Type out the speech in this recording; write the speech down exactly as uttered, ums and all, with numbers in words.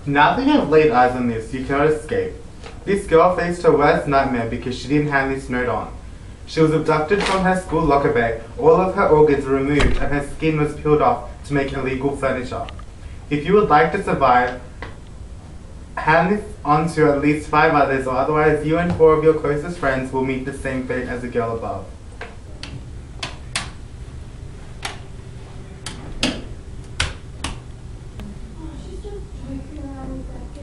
Now that you have laid eyes on this, you cannot escape. This girl faced her worst nightmare because she didn't hand this note on. She was abducted from her school locker bay, all of her organs were removed, and her skin was peeled off to make illegal furniture. If you would like to survive, hand this on to at least five others, or otherwise you and four of your closest friends will meet the same fate as the girl above. Oh, she's just joking around with that kid.